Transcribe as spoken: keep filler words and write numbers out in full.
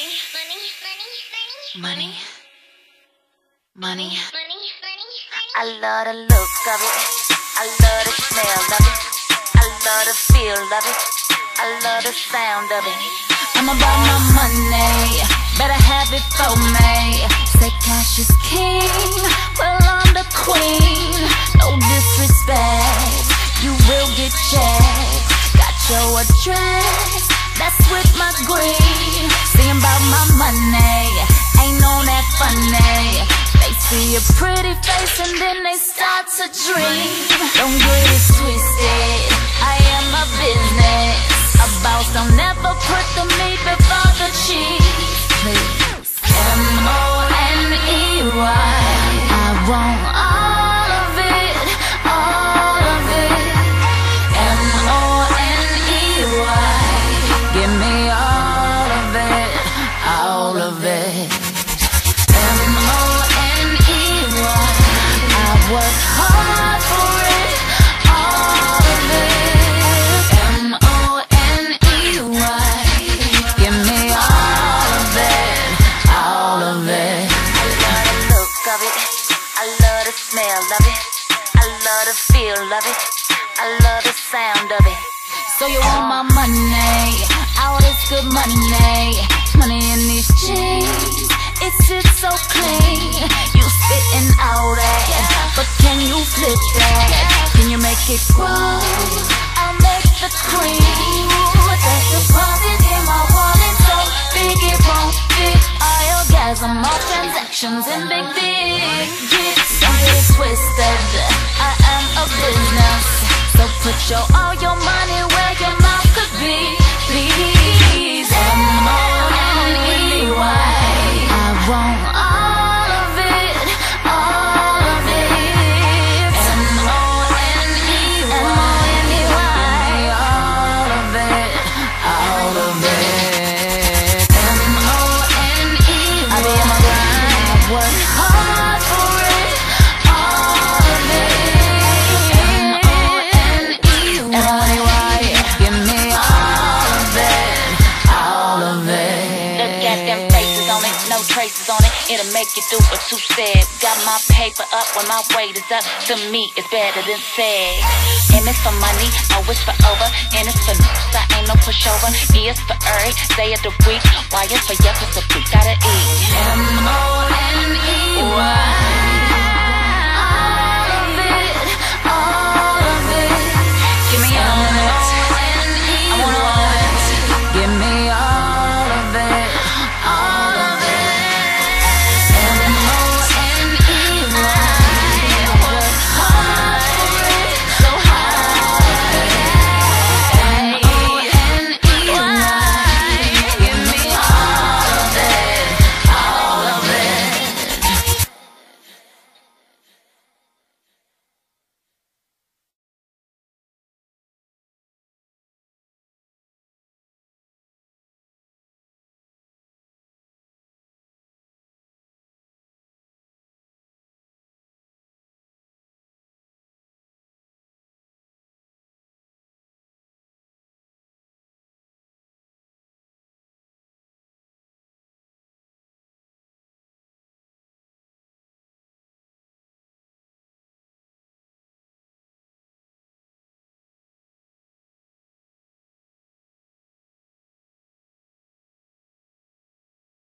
Money, money, I love the look of it. I love the smell of it. I love the feel of it. I love the sound of it. I'm about my money, better have it for me. Say cash is king, well I'm the queen. No disrespect, you will get checked. Got your address, that's with my green. Sing about my money, ain't on that funny. They see a pretty face and then they start to dream. Don't get it twisted, I am a business. A boss don't never put the meat before the cheese. Please, M O N E Y. I want all of it, all of it. M O N E Y. Give me all of it, all of it. M O N E Y. I work hard for it, all of it. M O N E Y. Give me all of it, all of it. I love the look of it, I love the smell of it, I love the feel of it, I love the sound of it. So you want my money, all this good money. Money in these jeans, it sits so clean. You spitting out that, but can you flip that? Can you make it grow? I'll make the cream. That deposit in my wallet so big it won't fit. All your guys, I'm all transactions and big big gifts. Don't get it twisted, I am a business. So put your all your money where your mouth could be, please. M O N E Y. I want all of it, all of it. M O N E Y. All of it, all of it. M O N E Y. I be on my grind, I work hard for it, all of it. M O N E Y. Give me all of it, all of it. The goddamn faces on it, no traces on it. It'll make you do a two-step. Got my paper up when my weight is up. To me, it's better than sex. M is for money, O is for over, N is for n***s, I ain't no pushover. E is for earth, day of the week. Y is for yuck, it's a we gotta eat. M O N E Y.